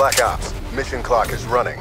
Black Ops. Mission clock is running.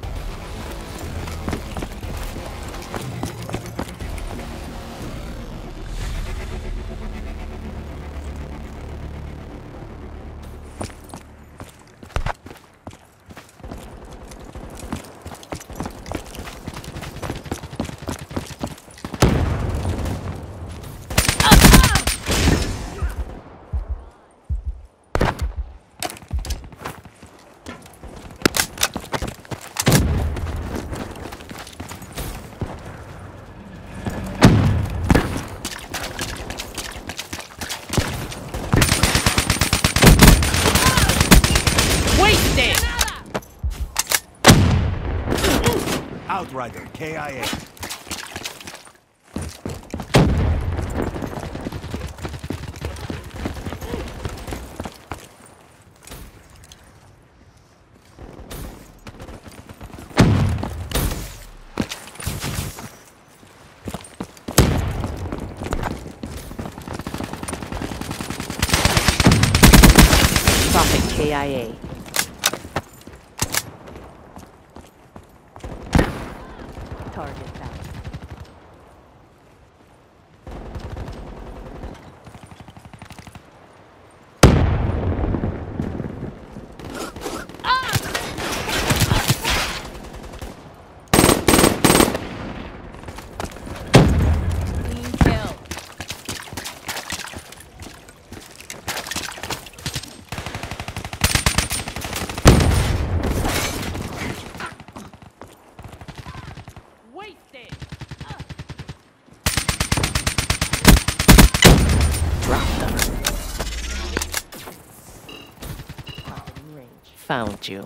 Outrider, KIA. Profit KIA. Target down. Clean kill. Wasted. Drop them. Targeting range. Found you.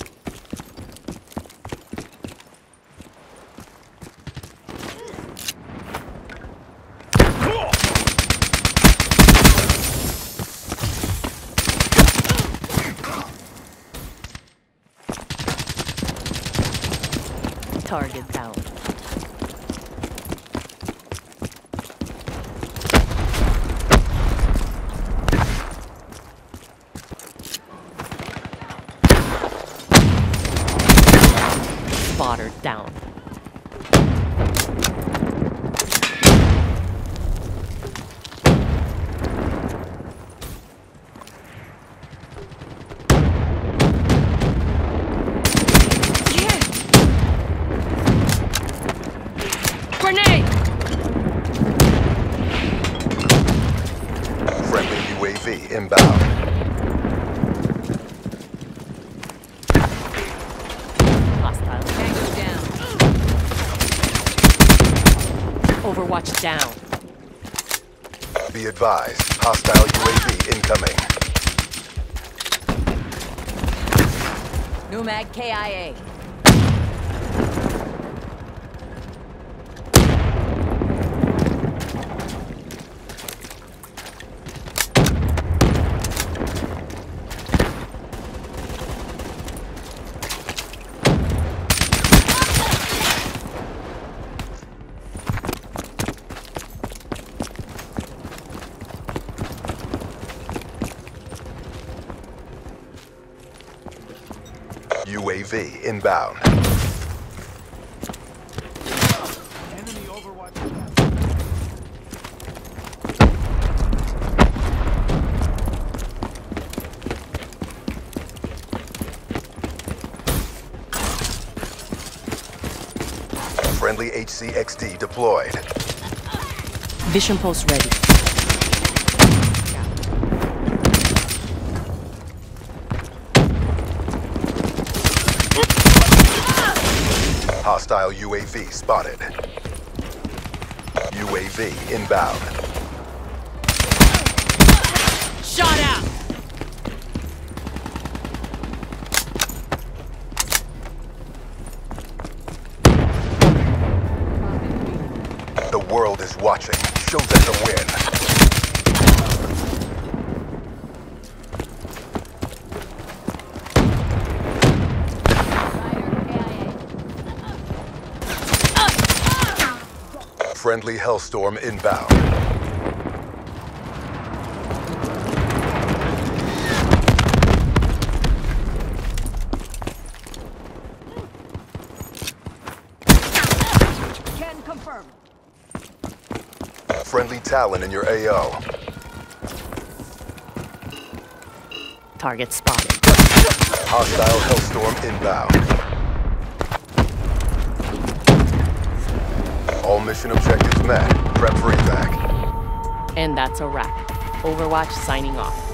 Target down. Spotter down. Grenade! Friendly UAV inbound. Hostile. Tango down. Overwatch down. Be advised. Hostile UAV incoming. New mag KIA. UAV inbound. Enemy overwatch. Friendly HCXD deployed. Vision post ready. Hostile UAV spotted. UAV inbound. Shot out! The world is watching. Show them the win. Friendly Hellstorm inbound. Talon in your AO. Target spotted. Hostile Hellstorm inbound. All mission objectives met. Prep for evac. And that's a wrap. Overwatch signing off.